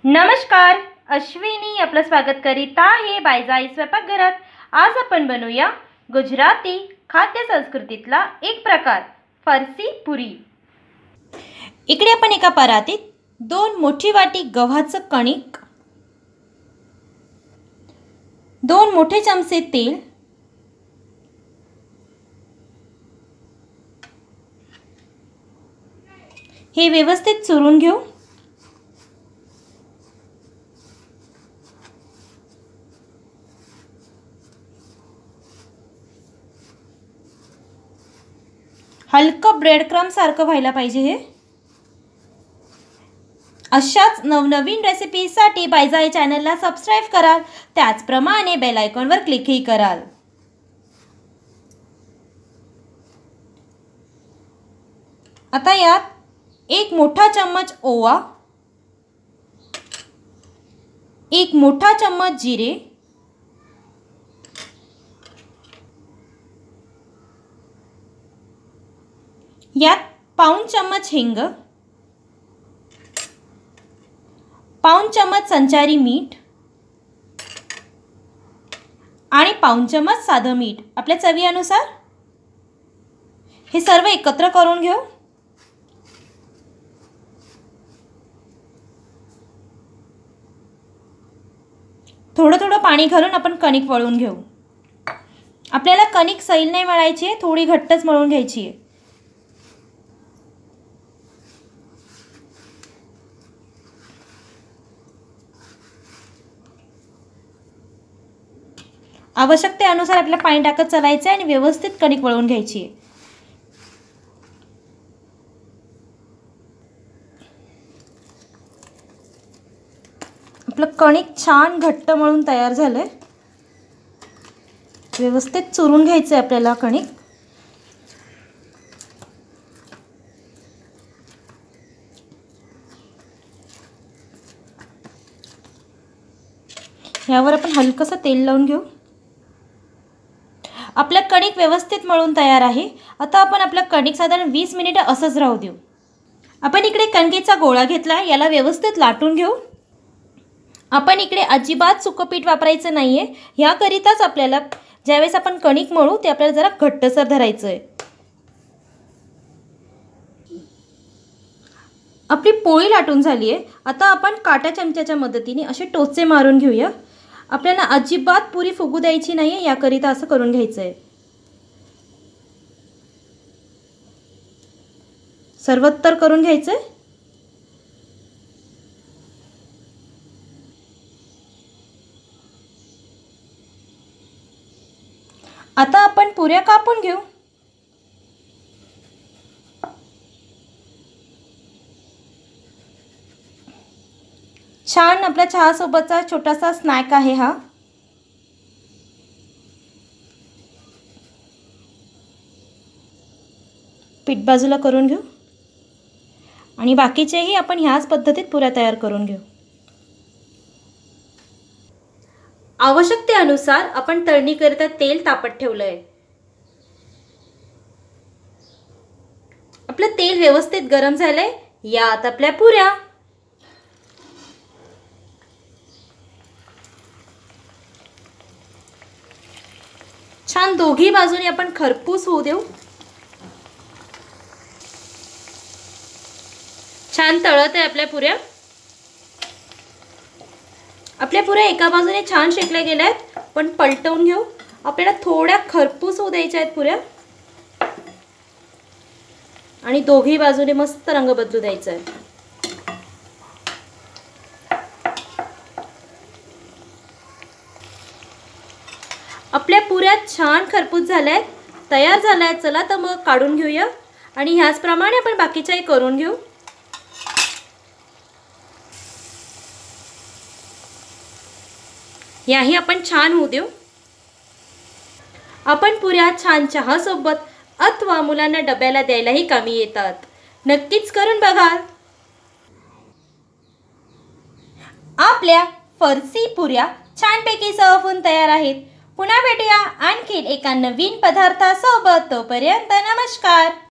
नमस्कार, अश्विनी आपलं स्वागत करीत आहे बायजाई स्वयंपाकघरात। आज आपण बनवूया गुजराती खाद्य संस्कृतीतला एक प्रकार फरसी पुरी। इकडे आपण एका परातीत 2 मोठी वाटी गव्हाचं कणिक, 2 मोठे चमचे तेल, हे व्यवस्थित चुरून घेऊ। हलकं ब्रेड क्रम्ब सारखं व्हायला पाहिजे हे। अशाच नवनवीन रेसिपीसाठी बायजाई चॅनलला सबस्क्राइब कराल, त्याचप्रमाणे बेल आयकॉनवर क्लिकही कराल। आता यात 1 मोठा चम्मच ओवा, 1 मोठा चम्मच जिरे, यात पाऊण चम्मच हिंग, पाऊण चम्मच संचारी मीठ आणि पाऊण चम्मच साधं मीठ आपल्या चवीनुसार। हे सर्व एकत्र करून घेऊ। थोडं थोडं पाणी घालून आपण कणिक मळून घेऊ। आपल्याला कणिक सैल नाही मळायची आहे, थोडी घट्टच मळून घ्यायची आहे। आवश्यकतेनुसार आपल्याला पाणी टाकत चालायचं आहे आणि व्यवस्थित कणिक मळून घ्यायची आहे। आपलं कणिक छान घट्ट मळून तयार झालंय। व्यवस्थित चुरून घ्यायचं आहे आपल्याला कणिक। यावर आपण हलकंसं तेल लावून घेऊ। आपलं कणिक व्यवस्थित मळून तयार आहे। आता आपण आपलं कणिक साधारण 20 मिनिटं असंच राहू देऊ। आपण इकडे कणकेचा गोळा घेतला, याला व्यवस्थित लाटून घेऊ। आपण इकडे अजिबात सुकं पीठ वापरायचं नाहीये। याकरिताच आपल्याला ज्यावेळेस आपण कणिक मळू ते आपल्याला जरा घट्टसर धरायचं आहे। आपली पोळी लाटून झाली आहे। आता आपण काटा चमच्याच्या मदतीने असे टोचे मारून घेऊया। आपल्याला अजिबात पुरी फुगू द्यायची नाहीये, याकरिता असं करून घ्यायचं आहे। सर्वत्र करून घ्यायचं आहे। आता आपण पुऱ्या कापून घेऊ। छान आपल्या चहा सोबतचा छोटासा स्नॅक आहे हा। पीठ बाजूला करून घेऊ आणि बाकीचेही आपण ह्याच पद्धतीत पुऱ्या तयार करून घेऊ। आवश्यकतेनुसार आपण तळणीकरिता तेल तापत ठेवलंय। आपलं तेल व्यवस्थित गरम झालंय, यात आपल्या पुऱ्या। छान दोघी बाजूने आपण खरपूस होऊ देऊ। छान तळत आहे आपल्या पुऱ्या। आपल्या पुऱ्या एका बाजूने छान शेकल्या गेल्या आहेत, पण पलटवून घेऊ। आपल्याला थोड्या खरपूस होऊ द्यायच्या आहेत पुऱ्या आणि दोघी बाजूने मस्त रंग बदलू द्यायचा आहे। आपल्या पुऱ्या छान खरपूस झाल्या आहेत, तयार झाल्या आहेत। चला तर मग काढून घेऊया आणि ह्याच प्रमाणे आपण बाकीच्याही करून घेऊ। याही आपण छान होऊ देऊ। आपण पुऱ्या छान चहा सोबत अथवा मुलांना डब्याला द्यायलाही कामी येतात। नक्कीच करून बघा। आपल्या फरसी पुऱ्या छानपैकी सर्व होऊन तयार आहेत। पुन्हा भेटूया आणखी एका नवीन पदार्थासोबत। तोपर्यंत नमस्कार।